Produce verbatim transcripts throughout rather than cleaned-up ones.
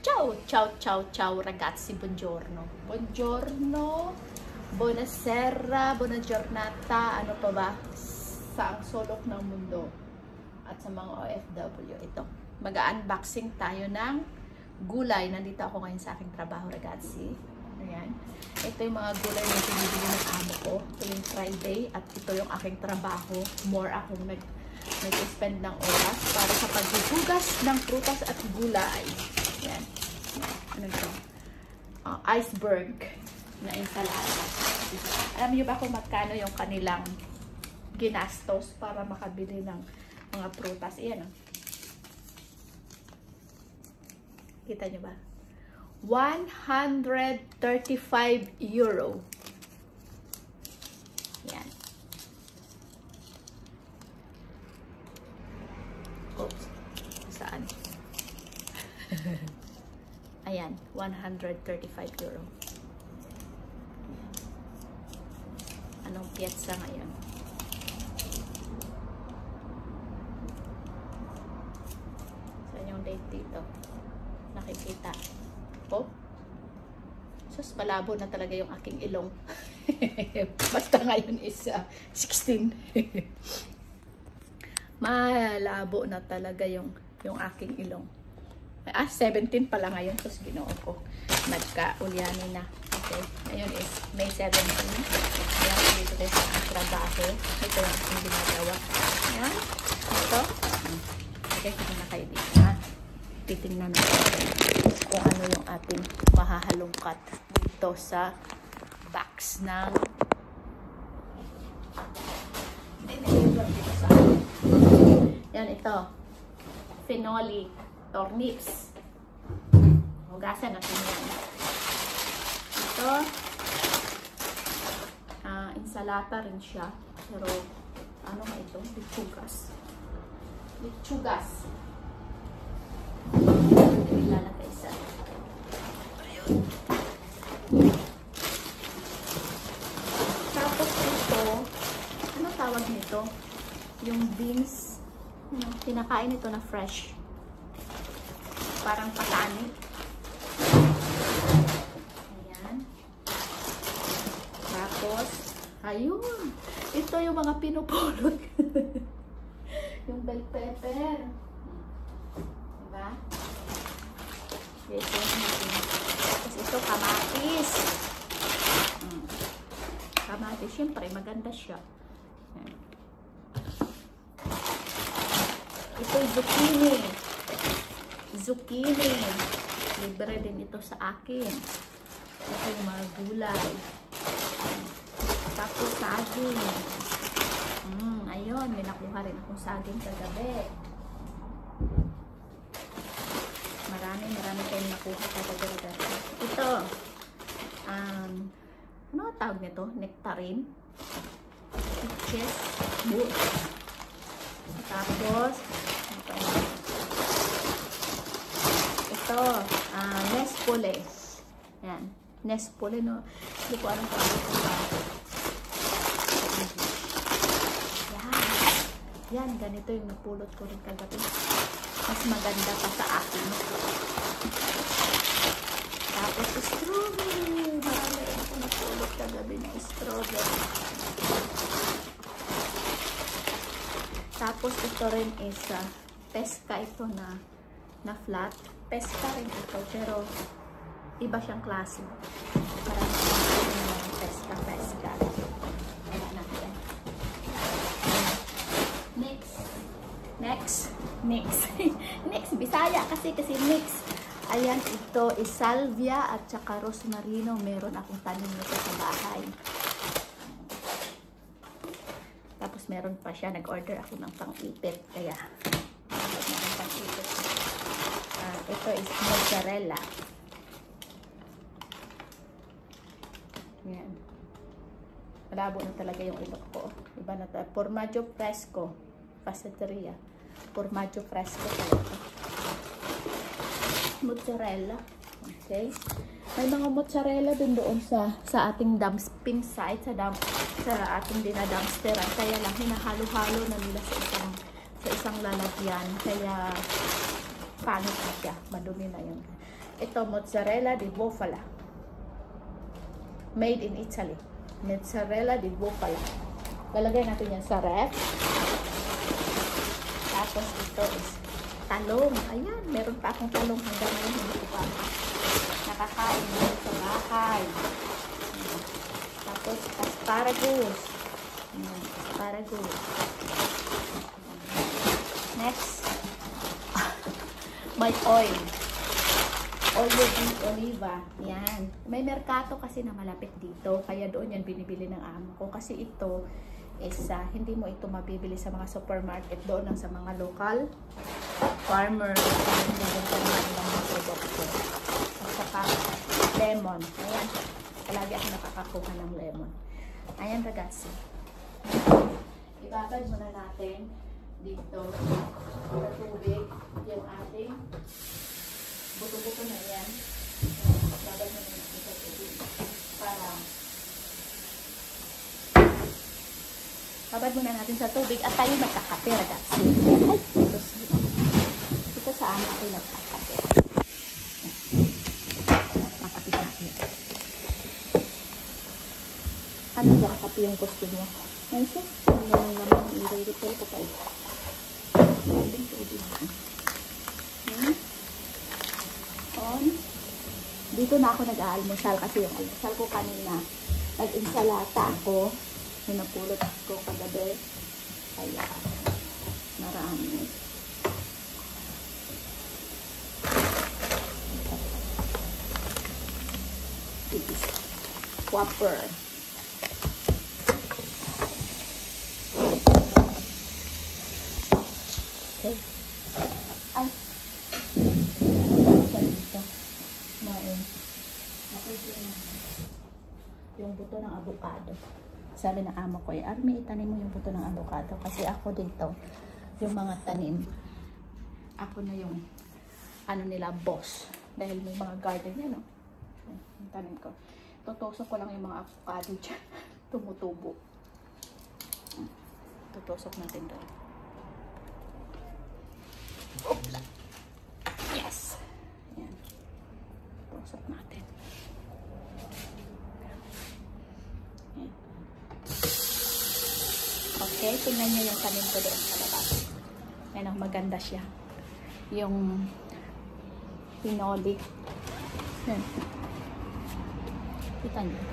Ciao, ciao, ciao, ciao ragazzi, buongiorno. Buongiorno, buonasera, buona giornata, ano pa ba? Sa ang sulok ng mundo at sa mga O F W ito. Mag-unboxing tayo ng gulay. Nandito ako ngayon sa aking trabaho, ragazzi. Ayan. Ito yung mga gulay na pinibili ng amo ko. Ito yung Friday at ito yung aking trabaho. More akong nag nag-spend ng oras para sa paghuhugas ng prutas at gulay. Yan. Ano ito? Uh, iceberg na ensalada. Alam niyo ba kung magkano yung kanilang ginastos para makabili ng mga prutas? Iyan, oh. Kita niyo ba? one hundred thirty-five euro. Yan. Oops. Saan? Ayan, one hundred thirty-five euro. Anong piyetsa ngayon? Saan yung date dito? Nakikita. Oh. Sus, malabo na talaga yung aking ilong. Basta ngayon is uh, sixteen. Malabo na talaga yung yung aking ilong. Ah, seventeen pala ngayon. Tapos ginoo ko. Nagka-ulyanin na. Okay. Ngayon is May seventeen. Ayan, dito tayo sa trabaho. Ito yung aking ginagawa. Ayan. Ito. Okay, hindi na kayo dito. Ha? Titingnan natin kung ano yung ating mahahalungkat dito sa box ng yan, ito phenoli turnips. Hugasan natin yan. Ito uh, insalata rin siya, pero ano nga ito? Lechugas. Lechugas. Ilalagay sa ayun. Tapos ito, ano tawag nito? Yung beans, ano, kinakain ito na fresh. Parang patani. Ayan. Tapos, ayun. Ito yung mga pinupulot. Yung bell pepper. Diba? Ito, tapos ito, kamatis. Hmm. Kamatis, syempre, maganda siya. Ayan. Ito, zucchini. Zucchini. Libre din ito sa akin. Ito yung mga gulay. Tapos, saging. Hmm, ayun, may nakuha rin akong saging kagabi. Marami, marami kayong nakuha kagabi. Ito, um, ano ang tawag nito? Nectarine. Peaches. Tapos, ito, uh, Nespole. Yan. Nespole, no? Hindi ko alam kung ano ito. Yan. Yan, ganito yung napulot ko rin kagabi. Mas maganda pa sa akin. Tapos, strawberry. Marami ako napulot kagabi na strawberry. Tapos, ito rin is uh, pesca ito na na flat. Pesca rin ito, pero iba siyang klase. Parang uh, pesca, pesca. Ayan natin. Next. Next. Next. Next. Bisaya kasi kasi next. Ayan, ito is salvia at saka rosmarino. Meron akong tanim nito sa bahay. Tapos meron pa siya. Nag-order ako ng pang-ipit. Kaya, meron pang-ipit. Uh, ito is mozzarella. Ayan. Malabo na talaga yung ilok ko. Iba na talaga. Formaggio fresco. Passeteria. Formaggio fresco talaga. Mozzarella. Okay. May mga mozzarella din doon sa sa ating dumping site, sa dump, sa ating dinadumpsteran. Kaya lang hinahalo-halo na nila sa isang sa isang lalagyan. Kaya pangit na siya. Madumi na yun. Ito, mozzarella di bufala. Made in Italy. Mozzarella di bufala. Lalagay natin yan sa ref. Tapos ito is talong. Ayan, meron pa akong talong hanggang ngayon. Hindi ko pa nakakain dito sa bahay. Tapos asparagus. Ayan, asparagus. Next, may oil. Olive oliva. Yan. May merkato kasi na malapit dito. Kaya doon yan binibili ng amo ko. Kasi ito is uh, hindi mo ito mabibili sa mga supermarket. Doon lang sa mga local farmer. Hindi din sa mga mga produkto. At saka lemon. Ayan. Palagi ako nakakakuha ng lemon. Ayan ragazzi. Ibabad muna natin dito sa tubig yung ating buto-buto na yan. Babad mo na natin sa tubig. Para babad muna natin sa tubig at tayo magkakape, ragazzi. Ay, ito, ito sa amin ako nagkakape. Makape natin. Ano ba kape yung gusto mo? Ay, sis, ano yung naman i-refill ko tayo. Tubig, tubig. Hmm? On. Dito na ako nag-aalmusal kasi yung almusal ko kanina nag-insalata ako yung napulot ko kagabi kaya marami Whopper. Okay. Ay yung buto ng avocado. Sabi ng amo ko, eh, Army, itanim mo yung buto ng avocado. Kasi ako dito, yung mga tanim, ako na yung, ano nila, boss. Dahil may mga garden yan, no? Yung tanim ko. Tutusok ko lang yung mga avocado dyan. Tumutubo. Tutusok natin doon. Oops! Yes! Yan. Tutusok natin. Okay, tingnan nyo yung tanim ko doon sa labas. Ayan, oh, maganda siya. Yung pinoli. Ayan. Kita nyo.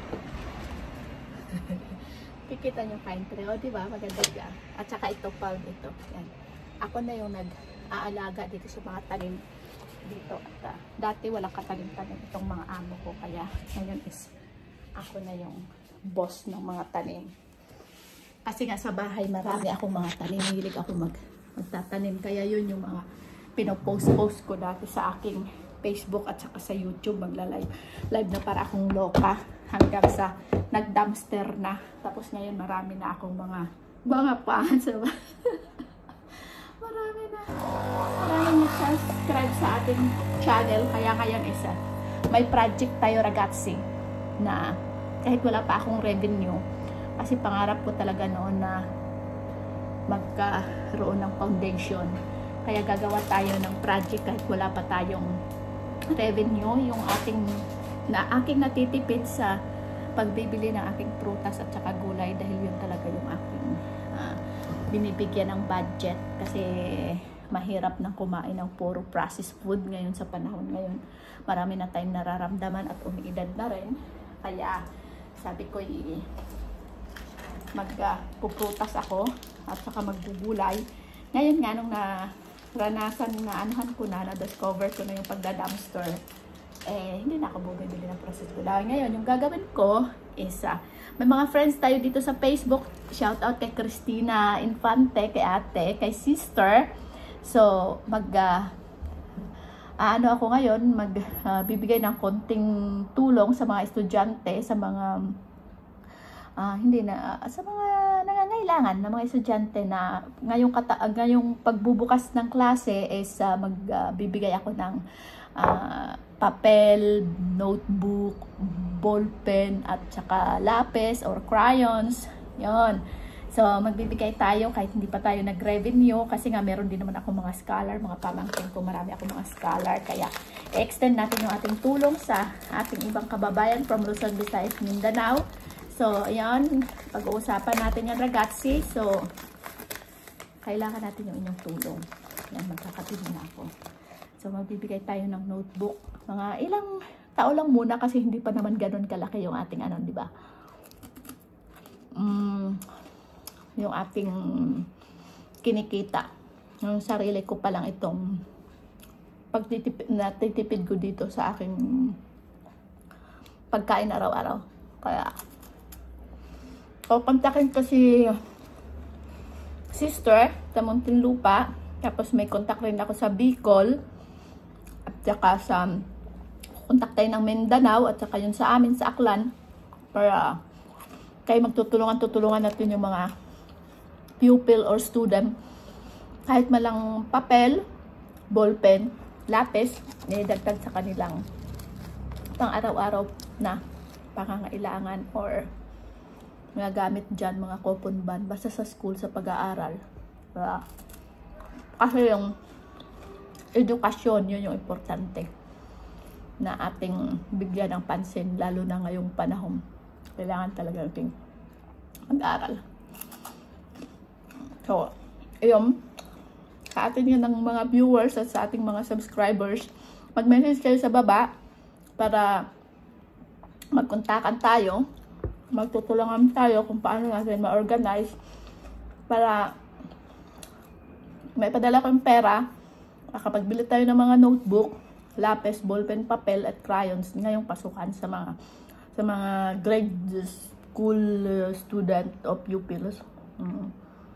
Kikita nyo pine tree. O, diba? Maganda siya. At saka ito, palm ito. Ayan. Ako na yung nag-aalaga dito sa mga tanim dito. At, uh, dati walang katanim-tanim itong mga amo ko. Kaya ngayon is ako na yung boss ng mga tanim. Kasi nga sa bahay marami akong mga tanim. Hilig ako mag, magtatanim. Kaya yun yung mga pinopost-post ko dati sa aking Facebook at saka sa YouTube. Magla-live. Live na para akong loka. Hanggang sa nag-dumpster na. Tapos ngayon marami na akong mga mga paan sa bahay. Marami na. Marami na subscribe sa ating channel. Kaya ngayon isa. May project tayo ragazzi. Na kahit wala pa akong revenue. Kasi pangarap ko talaga noon na magkaroon ng foundation. Kaya gagawa tayo ng project kahit wala pa tayong revenue. Yung ating, na aking natitipid sa pagbibili ng aking prutas at saka gulay. Dahil yun talaga yung aking uh, binibigyan ng budget. Kasi mahirap nang kumain ng puro processed food ngayon sa panahon ngayon. Marami na tayong nararamdaman at umiidad na rin. Kaya sabi ko, magpuprutas uh, ako at saka magbubulay. Ngayon nga nung naranasan na anuhan ko na, na-discover ko na yung pagda-dumpster, eh hindi na ako bumibili ng processed gulay. Ngayon yung gagawin ko is uh, may mga friends tayo dito sa Facebook. Shout out kay Christina Infante, kay ate, kay sister. So mag uh, uh, ano ako ngayon, magbibigay uh, ng konting tulong sa mga estudyante, sa mga Uh, hindi na, uh, sa mga nangangailangan ng mga estudyante na ngayong, kata, uh, ngayong pagbubukas ng klase is uh, magbibigay uh, ako ng uh, papel, notebook, ballpen at saka lapis or crayons. Yon. So magbibigay tayo kahit hindi pa tayo nag-revenue kasi nga meron din naman ako mga scholar, mga pamangkin ko, marami ako mga scholar. Kaya extend natin yung ating tulong sa ating ibang kababayan from Luzon, Visayas, Mindanao. So, ayan, pag-uusapan natin yung ragazzi. So, kailangan natin yung inyong tulong. Yan, magkakatulong na ako. So, magbibigay tayo ng notebook. Mga ilang tao lang muna kasi hindi pa naman ganun kalaki yung ating ano, di ba? Mm, yung ating kinikita. Yung sarili ko pa lang itong pagtitipid, natitipid ko dito sa aking pagkain araw-araw. Kaya, kukontakin ko si sister sa Muntinlupa. Tapos may contact rin ako sa Bicol. At saka sa contact tayo ng Mindanao. At saka yun sa amin sa Aklan. Para kayo magtutulungan-tutulungan natin yung mga pupil or student. Kahit malang papel, ballpen, lapis, nidagdag sa kanilang pang araw-araw na pangangailangan or mga gamit dyan, mga coupon ban, basta sa school, sa pag-aaral. Uh, kasi yung edukasyon, yun yung importante na ating bigyan ng pansin, lalo na ngayong panahon. Kailangan talaga nating mag-aaral. So, ayun, sa atin yun ng mga viewers at sa ating mga subscribers, mag-message kayo sa baba para magkontakan tayo, magtutulungan tayo kung paano natin ma-organize para may padala ko yung pera, makapagbili tayo ng mga notebook, lapis, ballpen, papel at crayons ngayong pasukan sa mga sa mga grade school student o pupils. Mm.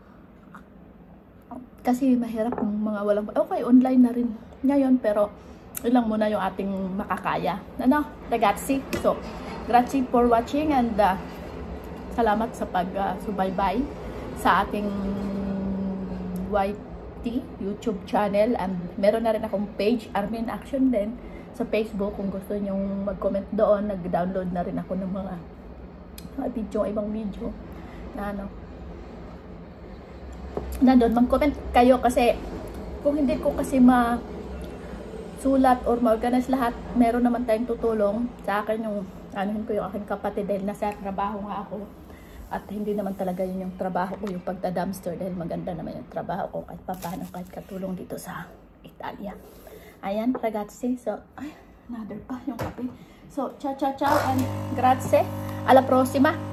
Kasi mahirap kung mga walang, okay, online na rin ngayon, pero ilang muna yung ating makakaya. Ano, ragazzi? So, grazie for watching and uh, salamat sa pag-subaybay uh, sa ating Y T YouTube channel. And meron na rin akong page, Armin Action din, sa Facebook. Kung gusto nyong mag-comment doon, nag-download na rin ako ng mga, mga video, ibang video na ano, na doon, mag-comment kayo kasi kung hindi ko kasi ma-sulat or ma-organize lahat, meron naman tayong tutulong sa akin, yung anuhin ko yung aking kapatid dahil nasa trabaho nga ako at hindi naman talaga yun yung trabaho ko, yung pagda-dumpster, dahil maganda naman yung trabaho ko kahit paano, kahit katulong dito sa Italia. Ayan, ragazzi. So, ay, another pa yung kape. So, ciao ciao ciao and grazie, alla prossima.